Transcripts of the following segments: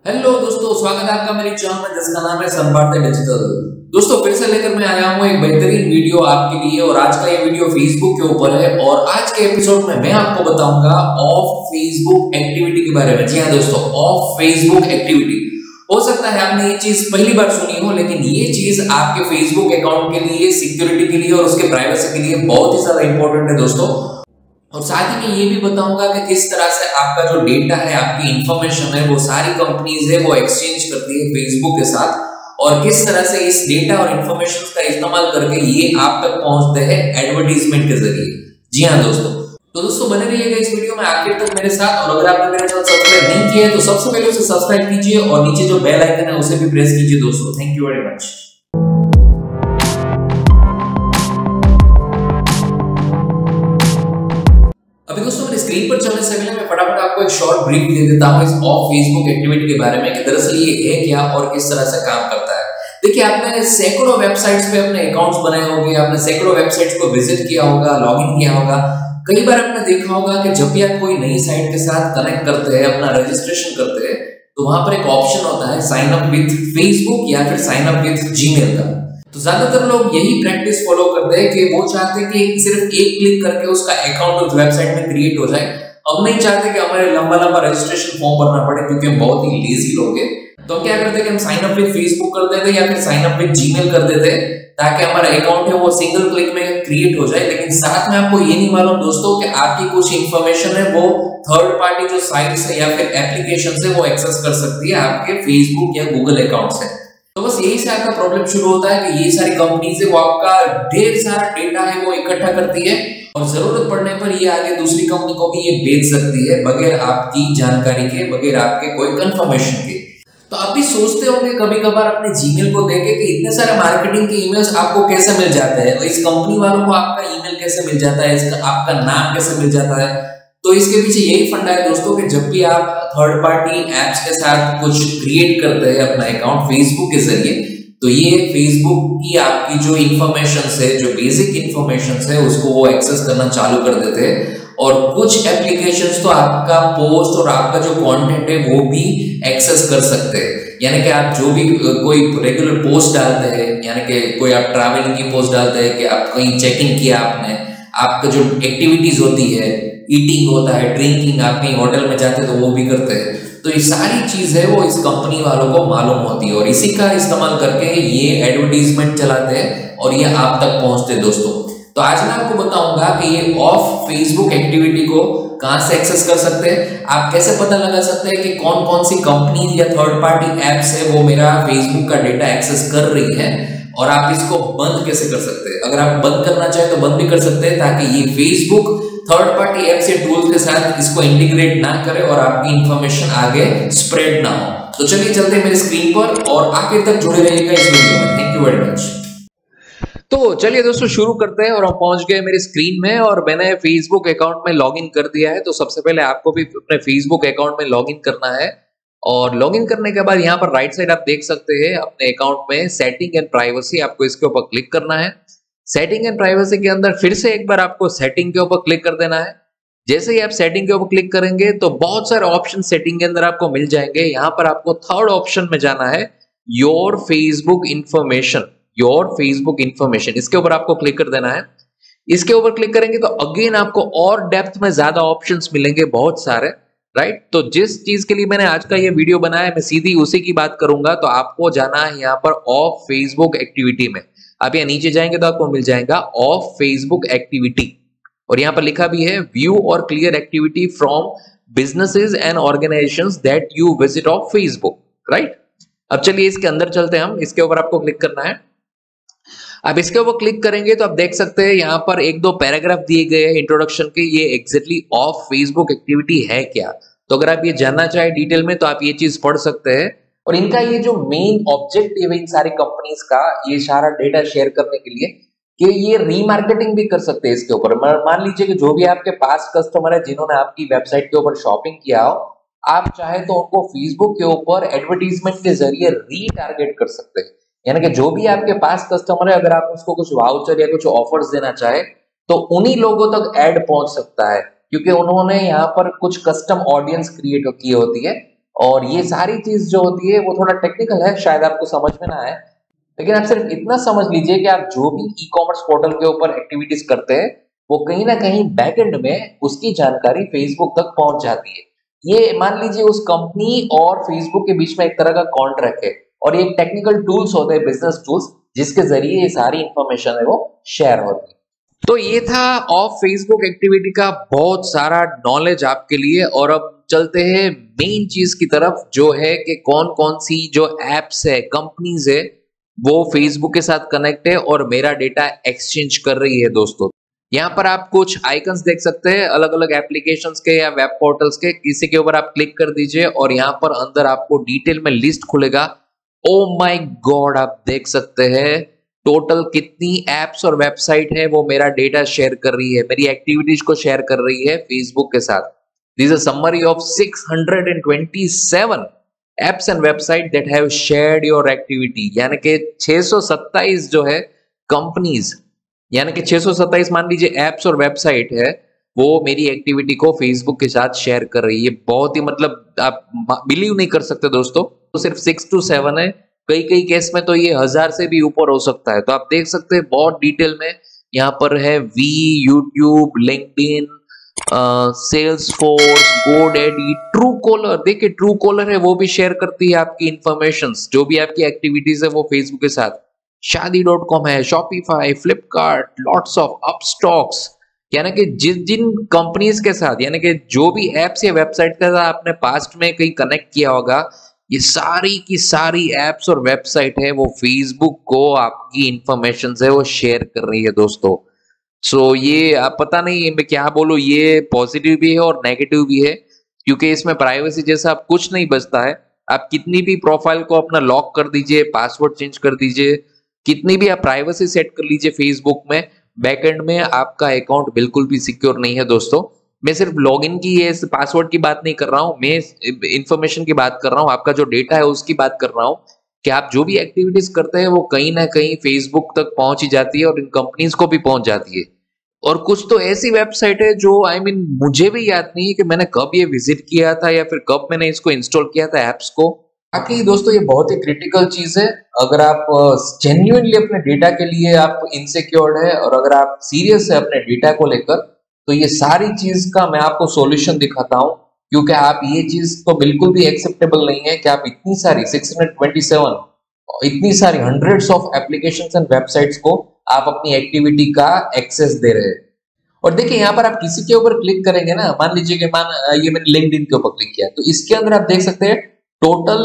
Hello दोस्तों, स्वागत है आपका मेरी चैनल में जिसका नाम है संभारते डिजिटल। दोस्तों फिर से लेकर मैं आया हूँ एक बेहतरीन वीडियो आपके लिए और आज का ये वीडियो फेसबुक के ऊपर है और आज के एपिसोड में मैं आपको बताऊंगा ऑफ फेसबुक एक्टिविटी के बारे में। जी हाँ दोस्तों, ऑफ फेसबुक एक्टिविटी। हो सकता है आपने ये चीज पहली बार सुनी हो, लेकिन ये चीज आपके फेसबुक अकाउंट के लिए, सिक्योरिटी के लिए और उसके प्राइवेसी के लिए बहुत ही ज्यादा इंपॉर्टेंट है दोस्तों। और साथ ही में ये भी बताऊंगा कि किस तरह से आपका जो डेटा है, आपकी इंफॉर्मेशन है, वो सारी कंपनीज है वो एक्सचेंज करती है फेसबुक के साथ और किस तरह से इस डेटा और इंफॉर्मेशन का इस्तेमाल करके ये आप तक पहुंचते हैं एडवर्टीजमेंट के जरिए। जी हाँ दोस्तों, तो दोस्तों बने रहिएगा इस वीडियो में आखिर तक मेरे साथ। और अगर आपने मेरे चैनल सब्सक्राइब नहीं किया है तो सबसे पहले उसे सब्सक्राइब कीजिए और नीचे जो बेल आइकन है उसे भी प्रेस कीजिए दोस्तों। Thank you very much. अभी दोस्तों मेरी स्क्रीन पर चलने से पहले मैं फटाफट आपको एक शॉर्ट ब्रीफ दे देता हूं इस ऑफ फेसबुक एक्टिविटी के बारे में कि दरअसल ये है क्या और किस तरह से काम करता है। देखिए, आपने सैकड़ों वेबसाइट्स पे अपने अकाउंट्स बनाए होंगे, आपने सैकड़ों वेबसाइट्स को विजिट किया होगा, लॉगिन किया होगा। कई बार आपने देखा होगा कि जब भी आप कोई नई साइट के साथ कनेक्ट करते हैं, अपना रजिस्ट्रेशन करते हैं, तो वहां पर एक ऑप्शन होता है साइन अप विद फेसबुक या फिर साइन अप विद जीमेल का। तो ज्यादातर लोग यही प्रैक्टिस फॉलो करते हैं कि वो चाहते हैं कि सिर्फ एक क्लिक करके उसका अकाउंट उस वेबसाइट में क्रिएट हो जाए। हम नहीं चाहते कि हमारे लंबा लंबा रजिस्ट्रेशन फॉर्म भरना पड़े क्योंकि हम बहुत ही लेजी लोग हैं। तो हम क्या करते हैं कि हम साइन अप विद फेसबुक कर देते हैं या फिर साइन अप विद जीमेल कर देते हैं ताकि हमारा अकाउंट है वो सिंगल क्लिक में क्रिएट हो जाए। लेकिन साथ में आपको ये नहीं मालूम दोस्तों कि आपकी कुछ इंफॉर्मेशन है वो थर्ड पार्टी जो साइट्स है या फिर एप्लीकेशन से वो एक्सेस कर सकती है आपके फेसबुक या गूगल अकाउंट से। तो बस यही से आपका प्रॉब्लम शुरू होता है कि ये सारी कंपनीज है वो आपका ढेर सारा डेटा है वो इकट्ठा करती है और जरूरत पड़ने पर ये आगे दूसरी कंपनी को भी ये बेच सकती है बगैर आपकी जानकारी के, बगैर आपके कोई कंफर्मेशन के। तो आप भी सोचते होंगे कभी कभार अपने जीमेल को देखे कि इतने सारे मार्केटिंग के ईमेल्स आपको कैसे मिल जाते हैं, इस कंपनी वालों को आपका ईमेल कैसे मिल जाता है, इसका आपका नाम कैसे मिल जाता है। तो इसके पीछे यही फंडा है दोस्तों कि जब भी आप थर्ड पार्टी एप्स के साथ कुछ क्रिएट करते हैं अपना अकाउंट फेसबुक के जरिए, तो ये फेसबुक की आपकी जो इंफॉर्मेशन है, जो बेसिक इंफॉर्मेशन है, उसको वो एक्सेस करना चालू कर देते हैं। और कुछ एप्लीकेशंस तो आपका पोस्ट और आपका जो कंटेंट है वो भी एक्सेस कर सकते हैं। यानी कि आप जो भी कोई रेगुलर पोस्ट डालते हैं, यानी कि कोई आप ट्रैवलिंग की पोस्ट डालते हैं कि आप कहीं चेकिंग किया आपने, आपका जो एक्टिविटीज होती है, ईटिंग होता है, ड्रिंकिंग, आप कहीं होटल में जाते हैं तो वो भी करते हैं। तो ये सारी चीज है वो इस कंपनी वालों को मालूम होती है और इसी का इस्तेमाल करके ये एडवर्टीजमेंट चलाते हैं और ये आप तक पहुंचते हैं दोस्तों। तो आज मैं आपको बताऊंगा कि ये ऑफ फेसबुक एक्टिविटी को कहां से एक्सेस कर सकते हैं, आप कैसे पता लगा सकते हैं कि कौन कौन सी कंपनी या थर्ड पार्टी एप्स है वो मेरा फेसबुक का डेटा एक्सेस कर रही है और आप इसको बंद कैसे कर सकते हैं। अगर आप बंद करना चाहे तो बंद भी कर सकते हैं ताकि ये फेसबुक थर्ड पार्टी एप्स या टूल्स के साथ इसको इंटीग्रेट ना करे और आपकी इंफॉर्मेशन आगे स्प्रेड ना हो। तो चलिए चलते हैं मेरी स्क्रीन पर और आखिर तक जुड़े रहिएगा इस वीडियो में। Thank you very much. तो चलिए दोस्तों शुरू करते हैं और हम पहुंच गए मेरी स्क्रीन में और मैंने फेसबुक अकाउंट में लॉगिन कर दिया है। तो सबसे पहले आपको भी अपने फेसबुक अकाउंट में लॉगिन करना है और लॉगिन करने के बाद यहाँ पर राइट साइड आप देख सकते हैं अपने अकाउंट में सेटिंग एंड प्राइवेसी, आपको इसके ऊपर क्लिक करना है। सेटिंग एंड प्राइवेसी के अंदर फिर से एक बार आपको सेटिंग के ऊपर क्लिक कर देना है। जैसे ही आप सेटिंग के ऊपर क्लिक करेंगे तो बहुत सारे ऑप्शन सेटिंग के अंदर आपको मिल जाएंगे। यहाँ पर आपको थर्ड ऑप्शन में जाना है, your Facebook information, your Facebook information, इसके ऊपर आपको क्लिक कर देना है। इसके ऊपर क्लिक करेंगे तो अगेन आपको और डेप्थ में ज्यादा ऑप्शंस मिलेंगे, बहुत सारे, राइट। तो जिस चीज के लिए मैंने आज का ये वीडियो बनाया मैं सीधी उसी की बात करूंगा। तो आपको जाना है यहाँ पर ऑफ फेसबुक एक्टिविटी में। आप यहाँ नीचे जाएंगे तो आपको मिल जाएगा ऑफ फेसबुक एक्टिविटी और यहाँ पर लिखा भी है व्यू और clear activity from businesses and organisations that you visit off Facebook, right. अब चलिए इसके अंदर चलते हैं हम। इसके ऊपर आपको क्लिक करना है। अब इसके ऊपर क्लिक करेंगे तो आप देख सकते हैं यहाँ पर एक दो पैराग्राफ दिए गए हैं इंट्रोडक्शन के, ये एग्जैक्टली ऑफ फेसबुक एक्टिविटी है क्या। तो अगर आप ये जानना चाहे डिटेल में तो आप ये चीज पढ़ सकते हैं। और इनका ये जो मेन ऑब्जेक्टिव है इन सारी कंपनीज का, ये सारा डेटा शेयर करने के लिए कि ये रीमार्केटिंग भी कर सकते हैं इसके ऊपर। मान लीजिए कि जो भी आपके पास कस्टमर है जिन्होंने आपकी वेबसाइट के ऊपर शॉपिंग किया हो, आप चाहे तो उनको फेसबुक के ऊपर एडवर्टीजमेंट के जरिए रीटारगेट कर सकते हैं। यानी कि जो भी आपके पास कस्टमर है, अगर आप उसको कुछ वाउचर या कुछ ऑफर्स देना चाहे तो उन्हीं लोगों तक ऐड पहुंच सकता है क्योंकि उन्होंने यहाँ पर कुछ कस्टम ऑडियंस क्रिएट की होती है और ये सारी चीज जो होती है वो थोड़ा टेक्निकल है, शायद आपको समझ में ना आए, लेकिन आप सिर्फ इतना समझ लीजिए कि आप जो भी ई कॉमर्स पोर्टल के ऊपर एक्टिविटीज करते हैं वो कहीं ना कहीं बैकएंड में उसकी जानकारी फेसबुक तक पहुंच जाती है। ये मान लीजिए उस कंपनी और फेसबुक के बीच में एक तरह का कॉन्ट्रैक्ट है, और ये टेक्निकल टूल्स होते हैं, बिजनेस टूल्स, जिसके जरिए ये सारी इंफॉर्मेशन है वो शेयर होती है। तो ये था ऑफ फेसबुक एक्टिविटी का बहुत सारा नॉलेज आपके लिए। और अब चलते हैं मेन चीज की तरफ, जो है कि कौन कौन सी जो एप्स है, कंपनीज है, वो फेसबुक के साथ कनेक्ट है और मेरा डेटा एक्सचेंज कर रही है दोस्तों। यहाँ पर आप कुछ आइकन्स देख सकते हैं अलग अलग एप्लीकेशंस के या वेब पोर्टल्स के, किसी के ऊपर आप क्लिक कर दीजिए और यहाँ पर अंदर आपको डिटेल में लिस्ट खुलेगा। ओ माय गॉड, आप देख सकते हैं टोटल कितनी एप्स और वेबसाइट है वो मेरा डेटा शेयर कर रही है, मेरी एक्टिविटीज को शेयर कर रही है फेसबुक के साथ। This is summary of 627 apps and website that have shared your activity, यानी कि 627 जो है कंपनीज, यानी कि 627 मान लीजिए एप्स और वेबसाइट है, वो मेरी एक्टिविटी को फेसबुक के साथ शेयर कर रही है। बहुत ही मतलब आप बिलीव नहीं कर सकते दोस्तों, तो सिर्फ 6 to 7 है, कई कई केस में तो ये 1000 से भी ऊपर हो सकता है। तो आप देख सकते हैं बहुत डिटेल में यहाँ पर है Vi, YouTube, LinkedIn, Salesforce, GoDaddy, Truecaller. देखिए ट्रू कॉलर है वो भी शेयर करती है आपकी इंफॉर्मेशंस, जो भी आपकी एक्टिविटीज है वो फेसबुक के साथ। शादी.com है, Shopify, Flipkart, lots of Upstox, यानी कि जिन कंपनीज के साथ, यानी कि जो भी एप्स या वेबसाइट के साथ आपने पास्ट में कहीं कनेक्ट किया होगा, ये सारी की सारी एप्स और वेबसाइट है वो फेसबुक को आपकी इंफॉर्मेशन है वो शेयर कर रही है दोस्तों। सो ये आप पता नहीं मैं क्या बोलूं, ये पॉजिटिव भी है और नेगेटिव भी है, क्योंकि इसमें प्राइवेसी जैसा आप कुछ नहीं बचता है। आप कितनी भी प्रोफाइल को अपना लॉक कर दीजिए, पासवर्ड चेंज कर दीजिए, कितनी भी आप प्राइवेसी सेट कर लीजिए फेसबुक में, बैकएंड में आपका अकाउंट बिल्कुल भी सिक्योर नहीं है दोस्तों। मैं सिर्फ लॉगिन की ये पासवर्ड की बात नहीं कर रहा हूं, मैं इंफॉर्मेशन की बात कर रहा हूं, आपका जो डेटा है उसकी बात कर रहा हूं कि आप जो भी एक्टिविटीज करते हैं वो कहीं ना कहीं फेसबुक तक पहुंच ही जाती है और इन कंपनीज को भी पहुंच जाती है। और कुछ तो ऐसी वेबसाइट है जो मुझे भी याद नहीं है कि मैंने कब ये विजिट किया था या फिर कब मैंने इसको इंस्टॉल किया था ऐप्स को। बाकी दोस्तों ये बहुत ही क्रिटिकल चीज है, अगर आप जेन्युइनली अपने डेटा के लिए आप इनसिक्योर्ड है और अगर आप सीरियस है अपने डेटा को लेकर, तो ये सारी चीज का मैं आपको सॉल्यूशन दिखाता हूं। क्योंकि आप ये चीज तो बिल्कुल भी एक्सेप्टेबल नहीं है कि आप इतनी सारी 627 इतनी सारी hundreds of applications and websites को आप अपनी एक्टिविटी का एक्सेस दे रहे हैं। और देखिए यहाँ पर आप किसी के ऊपर क्लिक करेंगे ना, मान लीजिए कि ये मैंने लिंक्डइन के ऊपर क्लिक किया, तो इसके अंदर आप देख सकते हैं टोटल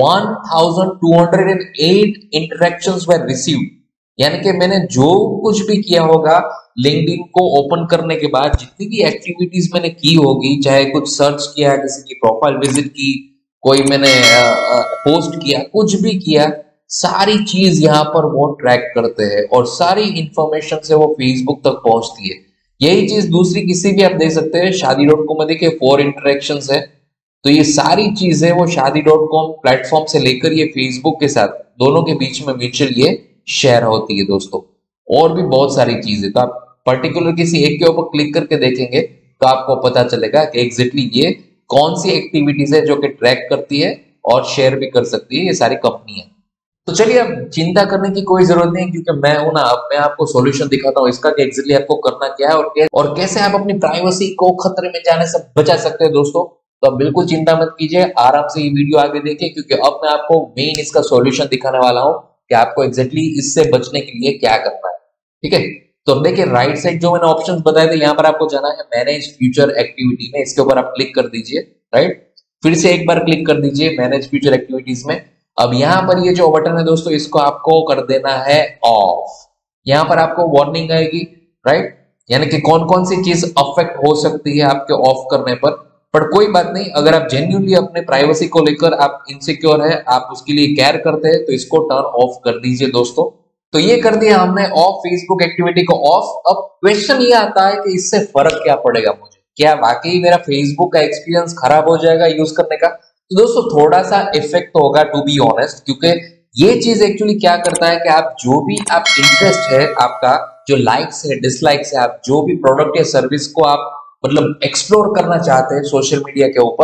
1208 इंटरेक्शंस वर रिसीव्ड, यानी कि मैंने जो कुछ भी किया होगा लिंक्डइन को ओपन करने के बाद, जितनी भी एक्टिविटीज मैंने की होगी, चाहे कुछ सर्च किया, किसी की प्रोफाइल विजिट की, कोई मैंने पोस्ट किया, कुछ भी किया, सारी चीज यहाँ पर वो ट्रैक करते हैं और सारी इंफॉर्मेशन से वो फेसबुक तक पहुंचती है। यही चीज दूसरी किसी भी आप देख सकते हैं, शादी.com में देखिए 4 इंटरेक्शंस है, तो ये सारी चीजें वो शादी.com प्लेटफॉर्म से लेकर ये फेसबुक के साथ दोनों के बीच में म्यूचुअल ये शेयर होती है दोस्तों। और भी बहुत सारी चीजें, तो आप पर्टिकुलर किसी एक के ऊपर क्लिक करके देखेंगे तो आपको पता चलेगा कि एग्जैक्टली ये कौन सी एक्टिविटीज है जो कि ट्रैक करती है और शेयर भी कर सकती है ये सारी कंपनियां। तो चलिए अब चिंता करने की कोई जरूरत नहीं, क्योंकि मैं हूं ना, अब मैं आपको सॉल्यूशन दिखाता हूं इसका कि एग्जैक्टली आपको करना क्या है और कैसे आप अपनी प्राइवेसी को खतरे में जाने से बचा सकते हैं दोस्तों। तो अब बिल्कुल चिंता मत कीजिए, आराम से ये वीडियो आगे देखिए, क्योंकि अब मैं आपको मेन इसका सॉल्यूशन दिखाने वाला हूं कि आपको एग्जैक्टली इससे बचने के लिए क्या करना है। ठीक है, तो अब देखिए राइट साइड जो मैंने ऑप्शंस बताए थे, यहाँ पर आपको जाना है मैनेज फ्यूचर एक्टिविटी में, इसके ऊपर आप क्लिक कर दीजिए। राइट, फिर से एक बार क्लिक कर दीजिए मैनेज फ्यूचर एक्टिविटीज में। अब यहाँ पर ये जो बटन है दोस्तों, इसको आपको कर देना है ऑफ। यहाँ पर आपको वार्निंग आएगी, राइट, यानी कि कौन कौन सी चीज अफेक्ट हो सकती है आपके ऑफ करने पर कोई बात नहीं, अगर आप जेन्युइनली अपने प्राइवेसी को लेकर आप इनसिक्योर है, आप उसके लिए केयर करते हैं, तो इसको टर्न ऑफ कर दीजिए दोस्तों। तो ये कर दिया हमने ऑफ, फेसबुक एक्टिविटी को ऑफ। अब क्वेश्चन ये आता है कि इससे फर्क क्या पड़ेगा मुझे, क्या वाकई मेरा फेसबुक का एक्सपीरियंस खराब हो जाएगा यूज करने का? तो दोस्तों थोड़ा सा इफेक्ट होगा, टू बी ऑनेस्ट, क्योंकि ये चीज एक्चुअली क्या करता है कि आप जो भी आप इंटरेस्ट है, आपका जो लाइक्स है, डिसलाइक्स है, आप जो भी प्रोडक्ट या सर्विस को आप मतलब एक्सप्लोर करना चाहते हैं सोशल मीडिया के ऊपर,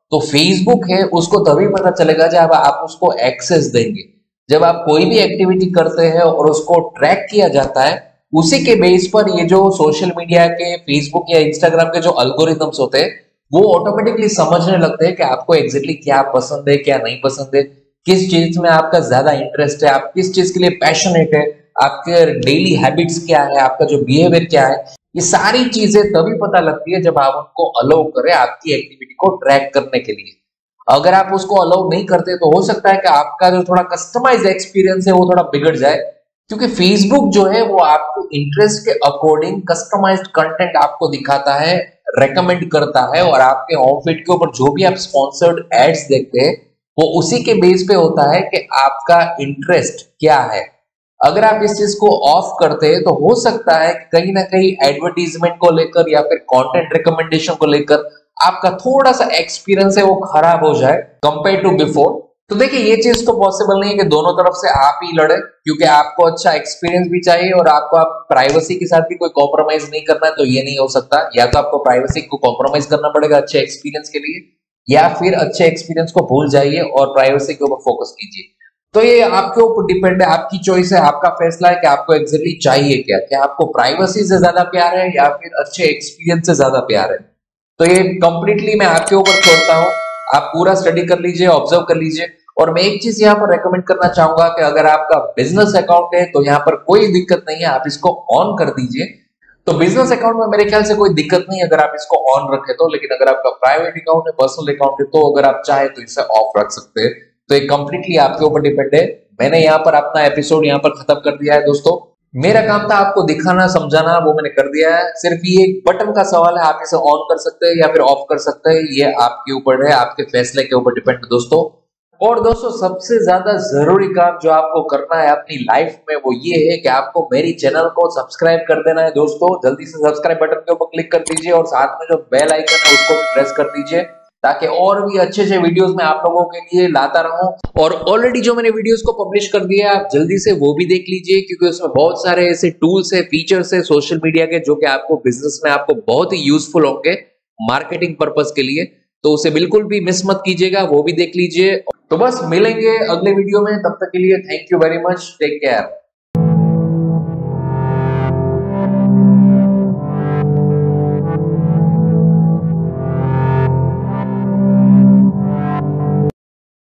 तो फेसबुक है उसको तभी पता चलेगा जब आप उसको एक्सेस देंगे। जब आप कोई भी एक्टिविटी करते हैं और उसको ट्रैक किया जाता है, उसी के बेस पर ये जो सोशल मीडिया के फेसबुक या इंस्टाग्राम के जो अल्गोरिथम्स होते हैं वो ऑटोमेटिकली समझने लगते हैं कि आपको एग्जैक्टली क्या पसंद है, क्या नहीं पसंद है, किस चीज में आपका ज्यादा इंटरेस्ट है, आप किस चीज के लिए पैशनेट है, आपके डेली हैबिट्स क्या है, आपका जो बिहेवियर क्या है। ये सारी चीजें तभी पता लगती है जब आप उनको अलाउ करें आपकी एक्टिविटी को ट्रैक करने के लिए। अगर आप उसको अलाउ नहीं करते तो हो सकता है कि आपका जो थोड़ा कस्टमाइज एक्सपीरियंस है वो थोड़ा बिगड़ जाए, क्योंकि फेसबुक जो है वो आपके इंटरेस्ट के अकॉर्डिंग कस्टमाइज्ड कंटेंट आपको दिखाता है, रेकमेंड करता है, और आपके होम फीड के ऊपर जो भी आप स्पॉन्सर्ड एड्स देखते हैं वो उसी के बेस पे होता है कि आपका इंटरेस्ट क्या है। अगर आप इस चीज को ऑफ करते हैं तो हो सकता है कि कहीं ना कहीं एडवर्टीजमेंट को लेकर या फिर कंटेंट रिकमेंडेशन को लेकर आपका थोड़ा सा एक्सपीरियंस है वो खराब हो जाए कंपेयर टू बिफोर। तो देखिए ये चीज तो पॉसिबल नहीं है कि दोनों तरफ से आप ही लड़े, क्योंकि आपको अच्छा एक्सपीरियंस भी चाहिए और आपको आप प्राइवेसी के साथ भी कोई कॉम्प्रोमाइज नहीं करना है, तो ये नहीं हो सकता। या तो आपको प्राइवेसी को कॉम्प्रोमाइज करना पड़ेगा अच्छे एक्सपीरियंस के लिए, या फिर अच्छे एक्सपीरियंस को भूल जाइए और प्राइवेसी के ऊपर फोकस कीजिए। तो ये आपके ऊपर डिपेंड है, आपकी चॉइस है, आपका फैसला है कि आपको एग्जैक्टली चाहिए क्या, क्या आपको प्राइवेसी से ज्यादा प्यार है या फिर अच्छे एक्सपीरियंस से ज्यादा प्यार है। तो ये कंप्लीटली मैं आपके ऊपर छोड़ता हूँ, आप पूरा स्टडी कर लीजिए, ऑब्जर्व कर लीजिए। और मैं एक चीज यहाँ पर रेकमेंड करना चाहूंगा कि अगर आपका बिजनेस अकाउंट है तो यहाँ पर कोई दिक्कत नहीं है, आप इसको ऑन कर दीजिए। तो बिजनेस अकाउंट में मेरे ख्याल से कोई दिक्कत नहीं है अगर आप इसको ऑन रखें तो, लेकिन अगर आपका प्राइवेट अकाउंट है, पर्सनल अकाउंट है, तो अगर आप चाहे तो इसे ऑफ रख सकते हैं। तो ये कंप्लीटली आपके ऊपर डिपेंड है। मैंने यहाँ पर अपना एपिसोड यहाँ पर खत्म कर दिया है दोस्तों। मेरा काम था आपको दिखाना, समझाना, वो मैंने कर दिया है। सिर्फ ये एक बटन का सवाल है, आप इसे ऑन कर सकते हैं या फिर ऑफ कर सकते हैं, ये आपके ऊपर है, आपके फैसले के ऊपर डिपेंड है दोस्तों। और दोस्तों सबसे ज्यादा जरूरी काम जो आपको करना है अपनी लाइफ में वो ये है कि आपको मेरी चैनल को सब्सक्राइब कर देना है दोस्तों। जल्दी से सब्सक्राइब बटन के ऊपर क्लिक कर दीजिए और साथ में जो बेल आइकन है उसको भी प्रेस कर दीजिए, ताकि और भी अच्छे अच्छे वीडियोस मैं आप लोगों के लिए लाता रहूं। और ऑलरेडी जो मैंने वीडियोस को पब्लिश कर दिया है आप जल्दी से वो भी देख लीजिए, क्योंकि उसमें बहुत सारे ऐसे टूल्स है, फीचर्स है सोशल मीडिया के, जो कि आपको बिजनेस में आपको बहुत ही यूजफुल होंगे मार्केटिंग पर्पस के लिए। तो उसे बिल्कुल भी मिस मत कीजिएगा, वो भी देख लीजिए। तो बस मिलेंगे अगले वीडियो में, तब तक के लिए thank you very much, take care.